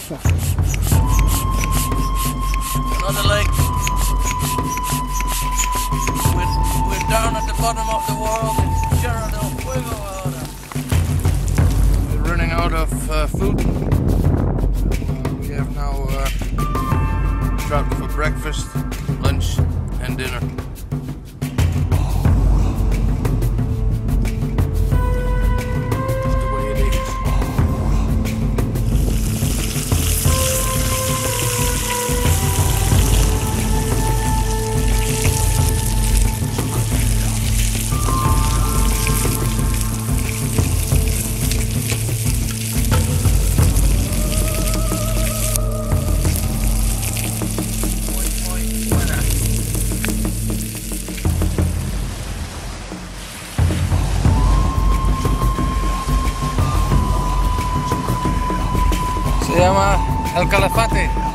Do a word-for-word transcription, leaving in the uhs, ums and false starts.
Another lake. We're, we're down at the bottom of the world in Tierra del Fuego ahora. We're running out of uh, food. Uh, we have now uh, trout for breakfast, lunch and dinner. Se llama El Calafate.